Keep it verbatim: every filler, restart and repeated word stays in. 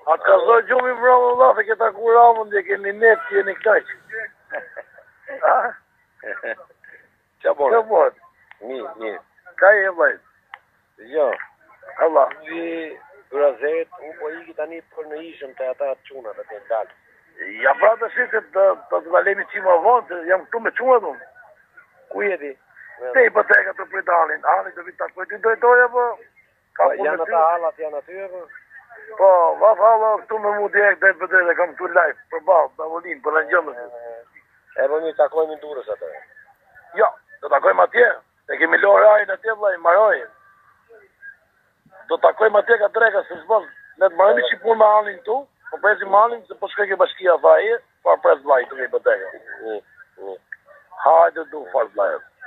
A të kazoj gjumi më rëmë Allah, se këta ku ramën dhe keni net që jeni knaq. Ha? Qa bërë? Qa bërë? Mirë, mirë. Ka e vajt? Jo. Allah. Vi Grazet, u po iki tani për në ishëm të ata qunat atë të dalë. Ja pra të shi se të të dalemi që më vonë, se jam këtu me qunat unë. Ku jeti? Te i pëteka të prit Alin. Ali të vitë takoj të dojtoja, po... Po, janë ata halat, janë aty, po? Po, vaf hala këtu me mu direkt dhe të pëtej dhe kam këtu live, për balë, të avolin, për në gjëmës. E po mi takojmë në durës atë. Jo, të takojmë atje. E kemi lorë ajnë atje, vlaj, marojë. Do takojmë atje ka dreka, se shbën. Ne të marojmë që punë me Alin tu, po presim Alin, se po shkoj ke bashkia vaje, pa pres vlaj të kej pëteka. Hajde du, farë vlajët.